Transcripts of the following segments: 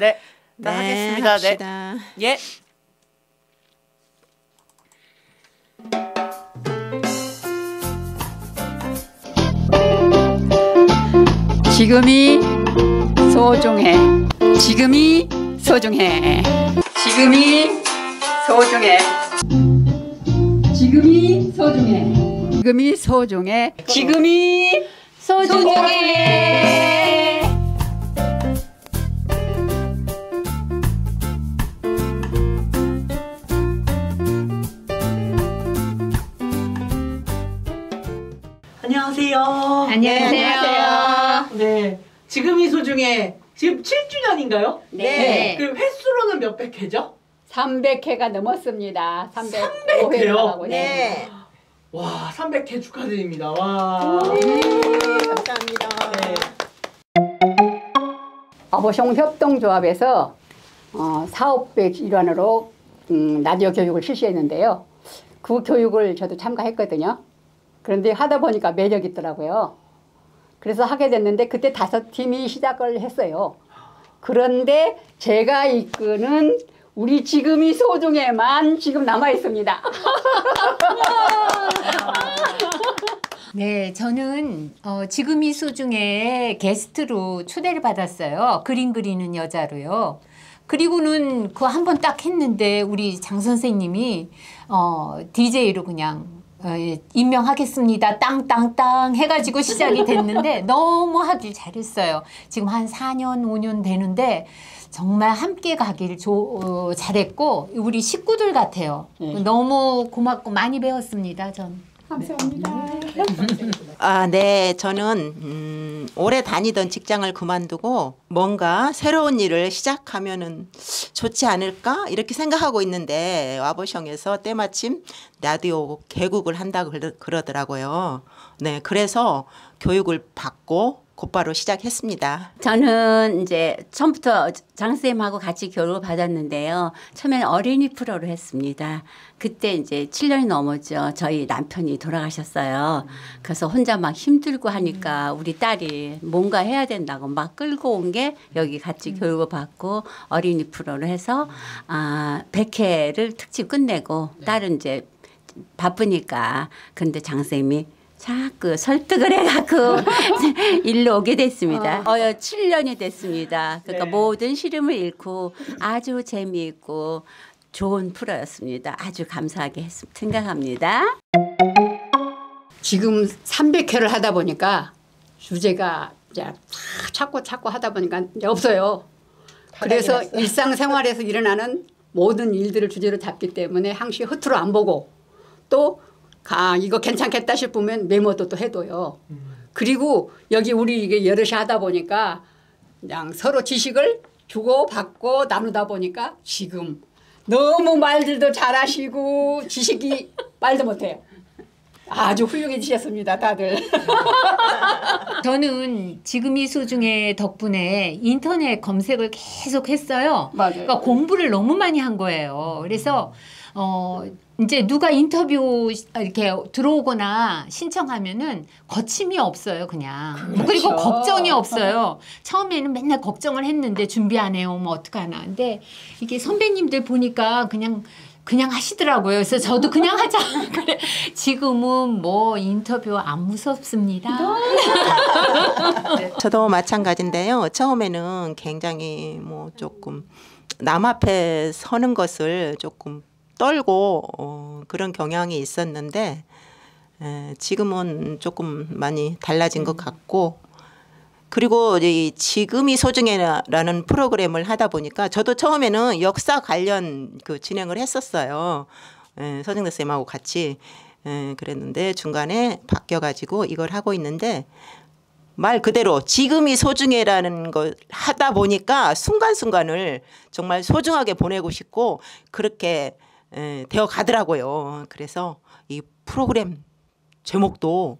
네, 네, 하겠습니다. 합시다. 네. 예. 지금이 소중해. 지금이 소중해. 지금이 소중해. 지금이 소중해. 지금이 소중해. 지금이 소중해. 안녕하세요. 안녕하세요. 네, 지금이 소중해. 지금 7주년인가요? 네. 그 횟수로는 몇백 회죠? 300회가 넘었습니다. 300회요? 305회라고. 네. 와, 300회 축하드립니다. 와. 감사합니다. 네. 아보숑 협동조합에서 사업의 일환으로 라디오 교육을 실시했는데요. 그 교육을 저도 참가했거든요. 그런데 하다 보니까 매력이 있더라고요. 그래서 하게 됐는데 그때 5팀이 시작을 했어요. 그런데 제가 이끄는 우리 지금이 소중해만 지금 남아 있습니다. 네, 저는 지금이 소중해 게스트로 초대를 받았어요. 그림 그리는 여자로요. 그리고는 그거 한 번 딱 했는데 우리 장 선생님이 DJ로 그냥 임명하겠습니다. 땅땅땅 해가지고 시작이 됐는데 너무 하길 잘했어요. 지금 한 4년, 5년 되는데 정말 함께 가길 잘했고 우리 식구들 같아요. 너무 고맙고 많이 배웠습니다. 전. 감사합니다. 네. 저는 오래 다니던 직장을 그만두고 뭔가 새로운 일을 시작하면은 좋지 않을까 이렇게 생각하고 있는데 와보숑에서 때마침 라디오 개국을 한다고 그러더라고요. 네, 그래서 교육을 받고 곧바로 시작했습니다. 저는 이제 처음부터 장쌤하고 같이 교육을 받았는데요. 처음에는 어린이 프로를 했습니다. 그때 이제 7년이 넘었죠. 저희 남편이 돌아가셨어요. 그래서 혼자 막 힘들고 하니까 우리 딸이 뭔가 해야 된다고 막 끌고 온 게 여기 같이 교육을 받고 어린이 프로를 해서 100회를 특집 끝내고 딸은 이제 바쁘니까 근데 장쌤이 자꾸 설득을 해갖고 일로 오게 됐습니다. 7년이 됐습니다. 그러니까 네. 모든 시름을 잃고 아주 재미있고 좋은 프로였습니다. 아주 감사하게 생각합니다. 지금 300회를 하다 보니까 주제가 이제 찾고 하다 보니까 이제 없어요. 그래서 일상생활에서 일어나는 모든 일들을 주제로 잡기 때문에 항시 허투루 안 보고 또 이거 괜찮겠다 싶으면 메모도 또 해둬요. 그리고 여기 우리 이게 여럿이 하다 보니까 그냥 서로 지식을 주고 받고 나누다 보니까 지금 너무 말들도 잘하시고 지식이 말도 못해요. 아주 훌륭해지셨습니다, 다들. 저는 지금이 소중해 덕분에 인터넷 검색을 계속 했어요. 맞아요. 그러니까 공부를 너무 많이 한 거예요. 그래서 이제 누가 인터뷰 이렇게 들어오거나 신청하면은 거침이 없어요, 그냥. 그렇죠. 그리고 걱정이 없어요. 처음에는 맨날 걱정을 했는데 준비 안 해요, 뭐 어떡하나. 근데 이게 선배님들 보니까 그냥 하시더라고요. 그래서 저도 그냥 하자. 그래. 지금은 뭐 인터뷰 안 무섭습니다. 저도 마찬가지인데요. 처음에는 굉장히 뭐 조금 남 앞에 서는 것을 조금 떨고 그런 경향이 있었는데 지금은 조금 많이 달라진 것 같고 그리고 이 지금이 소중해라는 프로그램을 하다 보니까 저도 처음에는 역사 관련 그 진행을 했었어요. 서정대 쌤하고 같이 그랬는데 중간에 바뀌어가지고 이걸 하고 있는데 말 그대로 지금이 소중해라는 걸 하다 보니까 순간순간을 정말 소중하게 보내고 싶고 그렇게 되어 가더라고요. 그래서 이 프로그램 제목도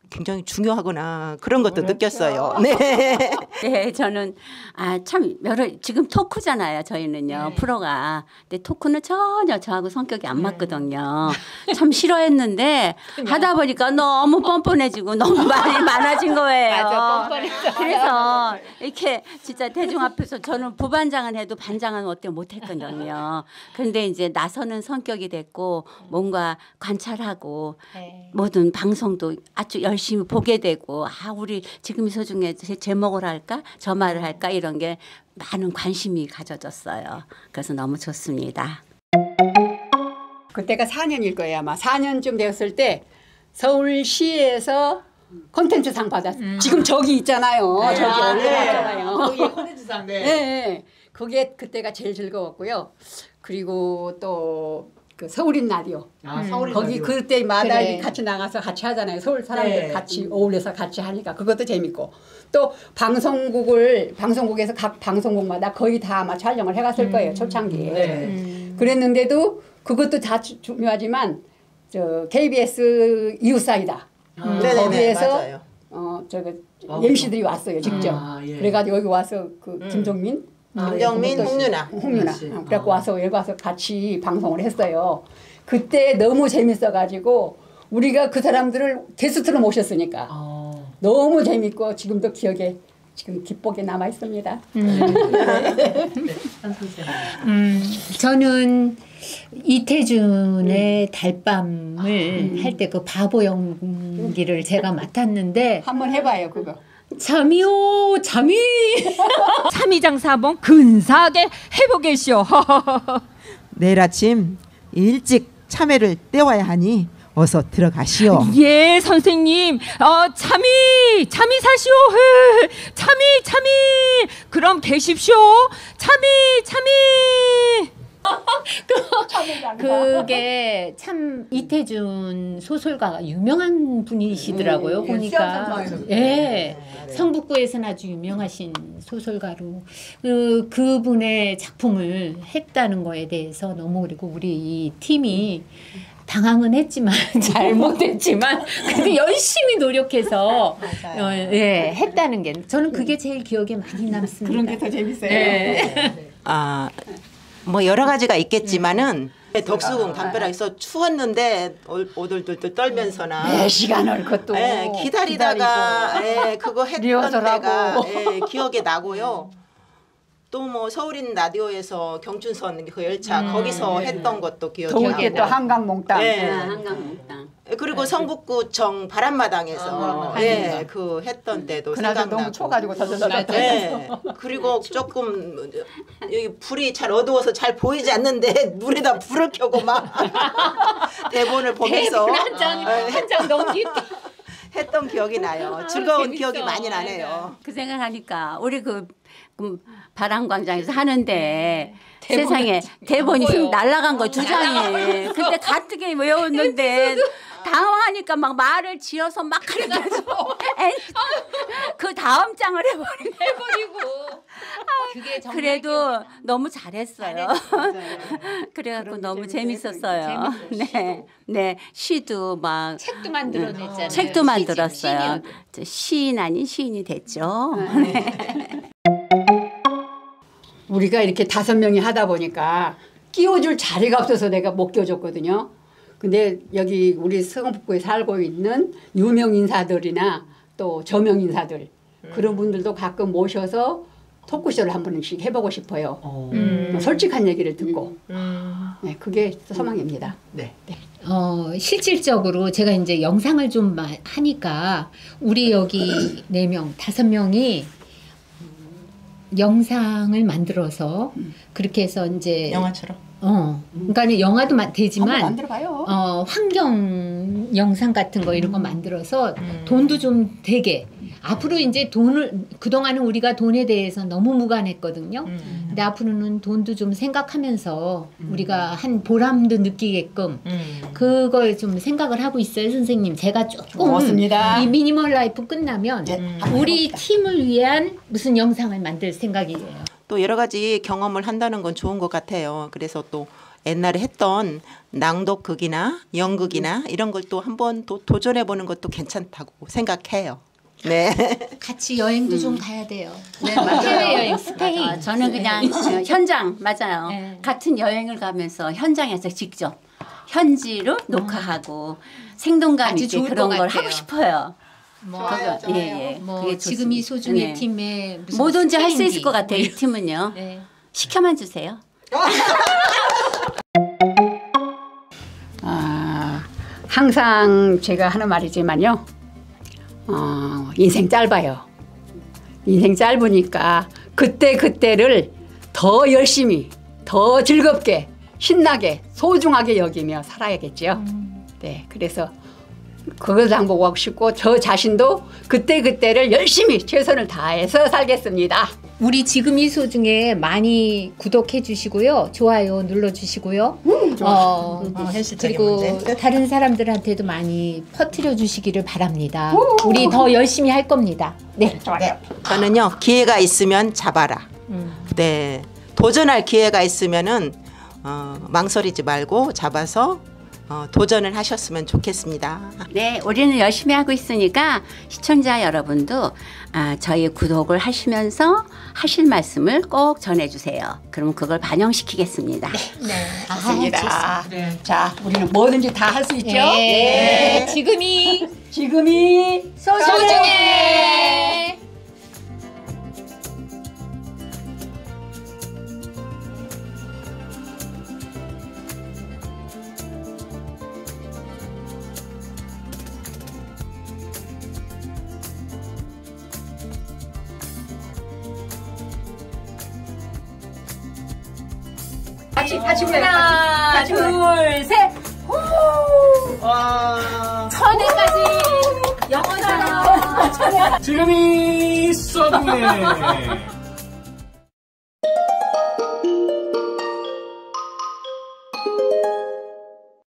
굉장히 중요하구나 그런 것도 느꼈어요. 네. 네, 저는 참 지금 토크잖아요. 저희는요 프로가. 근데 토크는 전혀 저하고 성격이 안 맞거든요. 참 싫어했는데 하다 보니까 너무 뻔뻔해지고 너무 말이 많아진 거예요. 맞아, 뻔뻔했어. 그래서 이렇게 진짜 대중 앞에서 저는 부반장은 해도 반장은 어때 못했거든요. 그런데 이제 나서는 성격이 됐고 뭔가 관찰하고 모든 방송도 아주 열심히 보게 되고 우리 지금 이 소중에 제목을 할까 저 말을 할까 이런 게 많은 관심이 가져졌어요. 그래서 너무 좋습니다. 그때가 4년일 거예요 아마. 4년쯤 되었을 때 서울시에서 콘텐츠상 받았어요. 지금 저기 있잖아요. 저기 올라갔잖아요. 거기에 콘텐츠상. 네. 네. 그게 그때가 제일 즐거웠고요. 그리고 또 그 서울인 라디오. 서울인 거기 라디오. 그때마다 그래. 같이 나가서 같이 하잖아요. 서울 사람들 네. 같이 어울려서 같이 하니까 그것도 재밌고 또 방송국에서 각 방송국마다 거의 다 아마 촬영을 해갔을 거예요. 초창기에. 네. 그랬는데도 그것도 다 중요하지만 KBS 이웃사이다. 네네네, 거기에서 맞아요. MC들이 왔어요 직접. 예. 그래가지고 여기 와서 그 김종민, 김정민, 홍윤아. 그렇지. 그래갖고 와서 여기 와서 같이 방송을 했어요. 그때 너무 재밌어가지고 우리가 그 사람들을 게스트로 모셨으니까 너무 재밌고 지금도 기억에 지금 깃복에 남아 있습니다. 저는 이태준의 달밤을 할 때 그 바보 연기를 제가 맡았는데 한번 해봐요 그거. 잠이요 잠이 잠이 장사 한번 근사하게 해보겠쇼. 내일 아침 일찍 참외를 떼와야 하니 어서 들어가시오. 예, 선생님. 참이 사시오. 참이. 그럼 계십시오. 참이. 그게 참 이태준 소설가가 유명한 분이시더라고요. 보니까 성북구에서는 아주 유명하신 소설가로 그분의 작품을 했다는 거에 대해서 너무 그리고 우리 이 팀이 당황은 했지만 잘못했지만 그래도 열심히 노력해서 했다는 게 저는 그게 제일 기억에 많이 남습니다. 그런 게 더 재밌어요. 뭐 여러 가지가 있겠지만은 덕수궁 담벼락에서 추웠는데 오돌돌돌 떨면서나 4시간을 그것도 기다리다가 그거 했던 리허설하고. 때가 기억에 나고요. 또 뭐 서울인 라디오에서 경춘선 그 열차 거기서 했던 것도 기억이 더울 때 또 나고. 한강몽땅. 한강몽땅. 그리고 성북구청 바람마당에서 그 했던 때도 그날도 생각나고. 너무 추워가지고 더더더. 그리고 조금 여기 불이 잘 어두워서 잘 보이지 않는데 물에다 불을 켜고 막 대본을 보면서 한장 넘기 했던 기억이 나요. 즐거운 기억이 많이 나네요. 그 생각하니까 우리 그 바람광장에서 하는데 세상에 대본이 휙 날아간 거 2장이. 근데 가뜩이 외웠는데 당황하니까 막 말을 지어서 막 그래가지고 그 다음 장을 해버리고 그게 정말 그래도 너무 잘했어요. 그래갖고 너무 재밌었어요. 네, 시도 막 책도 만들어냈잖아요. 책도 만들었어요. 시인 아닌 시인이 됐죠. 우리가 이렇게 5명이 하다 보니까 끼워줄 자리가 없어서 내가 못 끼워줬거든요. 근데 여기 우리 성북구에 살고 있는 유명 인사들이나 또 저명 인사들 그런 분들도 가끔 모셔서 토크쇼를 한 번씩 해보고 싶어요. 솔직한 얘기를 듣고. 네, 그게 소망입니다. 네. 실질적으로 제가 이제 영상을 좀 하니까 우리 여기 4명, 5명이 영상을 만들어서 그렇게 해서 이제 영화처럼. 그러니까 영화도 되지만 한번 만들어봐요. 환경 영상 같은 거 이런 거 만들어서 돈도 좀 되게 앞으로 이제 돈을 그동안은 우리가 돈에 대해서 너무 무관했거든요. 근데 앞으로는 돈도 좀 생각하면서 우리가 한 보람도 느끼게끔 그걸 좀 생각을 하고 있어요, 선생님. 제가 조금 고맙습니다. 이 미니멀 라이프 끝나면 우리 팀을 위한 무슨 영상을 만들 생각이에요. 또 여러 가지 경험을 한다는 건 좋은 것 같아요. 그래서 또 옛날에 했던 낭독극이나 연극이나 이런 걸 또 한번 또 도전해 보는 것도 괜찮다고 생각해요. 네. 같이 여행도 좀 가야 돼요. 네, 맞아요. 해외여행 스페인. 맞아요. 저는 그냥 현장 맞아요. 네. 같은 여행을 가면서 현장에서 직접 현지로 녹화하고 생동감 아주 있게 좋을 그런 것 걸 같아요. 하고 싶어요. 뭐, 예, 예. 뭐 그게 지금 이 좋습니다. 소중의 네. 팀에 무슨 뭐든지 할 수 스페인기. 있을 것 같아요. 이 팀은요. 네. 시켜만 주세요. 항상 제가 하는 말이지만요. 인생 짧아요. 인생 짧으니까 그때그때를 더 열심히, 더 즐겁게, 신나게, 소중하게 여기며 살아야겠죠. 네, 그래서 그걸 당부하고 싶고 저 자신도 그때그때를 열심히 최선을 다해서 살겠습니다. 우리 지금 이 소중에 많이 구독해 주시고요. 좋아요 눌러 주시고요. 현실적인 그리고 문제. 다른 사람들한테도 많이 퍼뜨려 주시기를 바랍니다. 우리 더 열심히 할 겁니다. 네. 저는요, 기회가 있으면 잡아라. 네, 도전할 기회가 있으면은 망설이지 말고 잡아서 도전을 하셨으면 좋겠습니다. 네, 우리는 열심히 하고 있으니까 시청자 여러분도 저희 구독을 하시면서 하실 말씀을 꼭 전해주세요. 그럼 그걸 반영시키겠습니다. 좋습니다. 자, 우리는 뭐든지 다 할 수 있죠? 네. 지금이 소중해. 하나, 둘, 셋. 천에까지 영원하라. 지금이 소중해.